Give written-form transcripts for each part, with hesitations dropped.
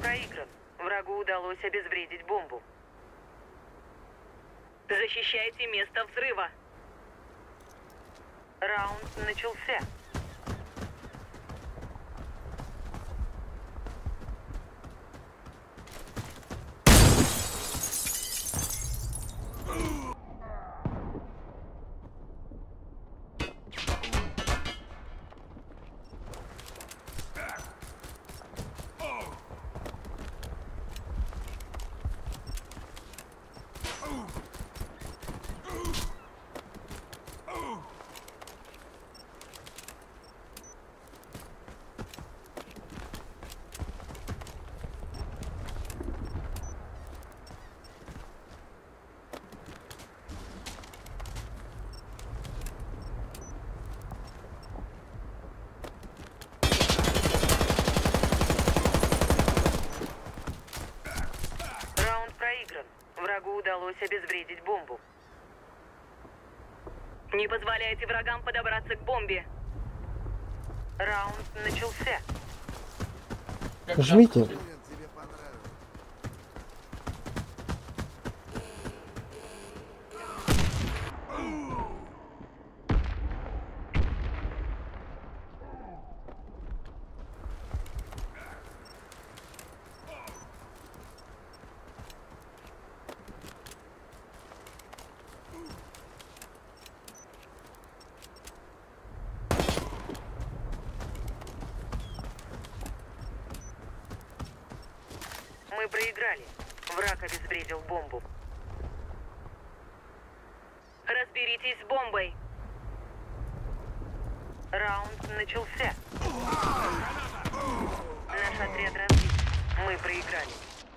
проигран. Врагу удалось обезвредить бомбу. Защищайте место взрыва. Раунд начался. Врагу удалось обезвредить бомбу. Не позволяйте врагам подобраться к бомбе. Раунд начался. Жмите. Мы проиграли. Враг обезвредил бомбу. Разберитесь с бомбой. Раунд начался. Наш отряд разбит. Мы проиграли.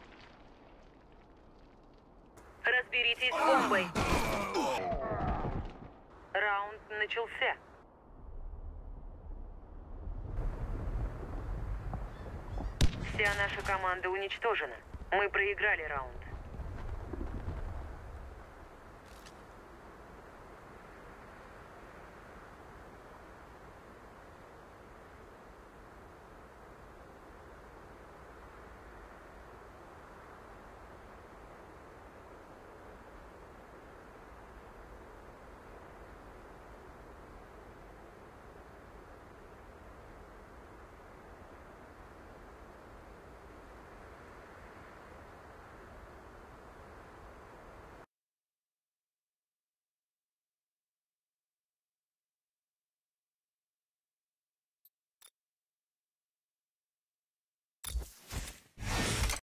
Разберитесь с бомбой. Раунд начался. Вся наша команда уничтожена. Мы проиграли раунд.